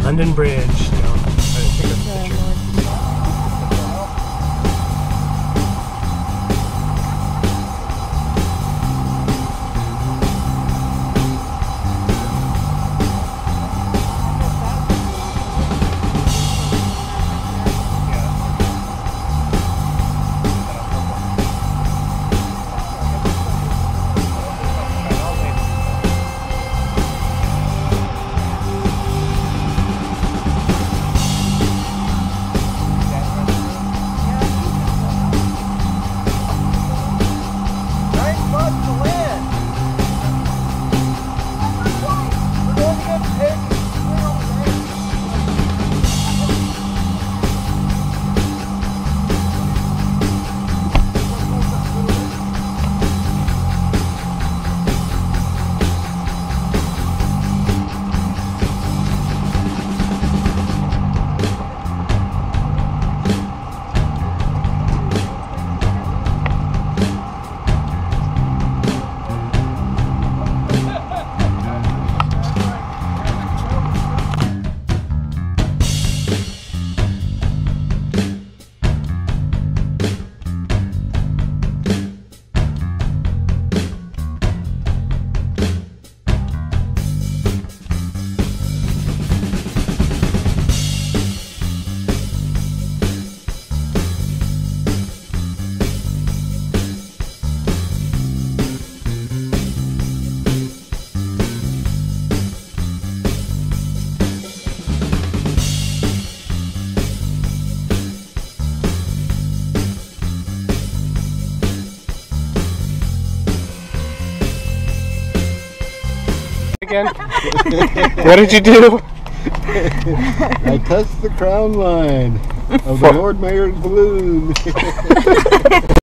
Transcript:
London Bridge. No, I didn't think of the picture. Again? What did you do? I touched the crown line of the Lord Mayor's balloon.